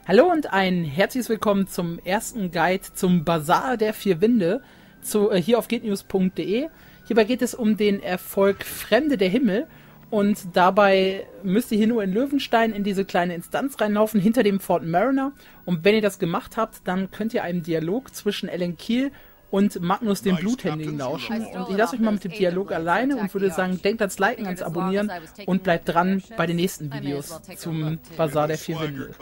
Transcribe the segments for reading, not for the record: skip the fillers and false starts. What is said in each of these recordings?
Hallo und ein herzliches Willkommen zum ersten Guide zum Basar der vier Winde hier auf gitnews.de. Hierbei geht es um den Erfolg Fremde der Himmel und dabei müsst ihr hier nur in Löwenstein in diese kleine Instanz reinlaufen, hinter dem Fort Mariner. Und wenn ihr das gemacht habt, dann könnt ihr einem Dialog zwischen Ellen Keel und Magnus dem Bluthändigen lauschen. Und ich lasse euch mal mit dem Dialog alleine und würde sagen, denkt ans Liken, ans Abonnieren und bleibt dran bei den nächsten Videos zum Basar der vier Winde.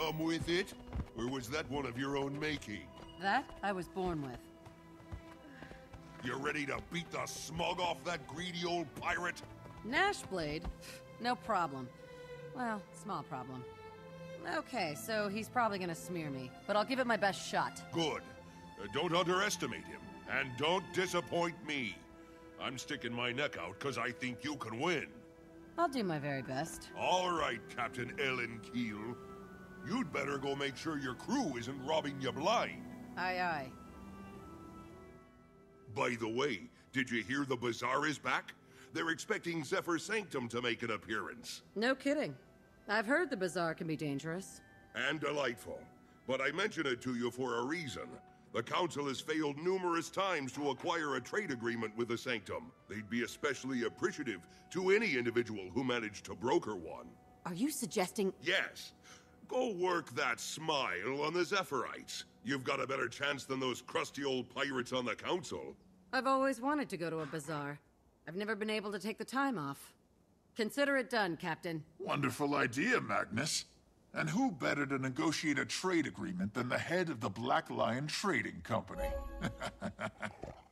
That I was born with. You ready to beat the smug off that greedy old pirate? Nashblade? No problem. Well, small problem. Okay, so he's probably gonna smear me, but I'll give it my best shot. Good. Don't underestimate him, and don't disappoint me. I'm sticking my neck out because I think you can win. I'll do my very best. All right, Captain Ellen Keel. You'd better go make sure your crew isn't robbing you blind. Aye, aye. By the way, did you hear the Bazaar is back? They're expecting Zephyr Sanctum to make an appearance. No kidding. I've heard the Bazaar can be dangerous. And delightful. But I mention it to you for a reason. The Council has failed numerous times to acquire a trade agreement with the Sanctum. They'd be especially appreciative to any individual who managed to broker one. Are you suggesting... Yes. Go work that smile on the Zephyrites. You've got a better chance than those crusty old pirates on the Council. I've always wanted to go to a Bazaar. I've never been able to take the time off. Consider it done, Captain. Wonderful idea, Magnus. And who better to negotiate a trade agreement than the head of the Black Lion Trading Company?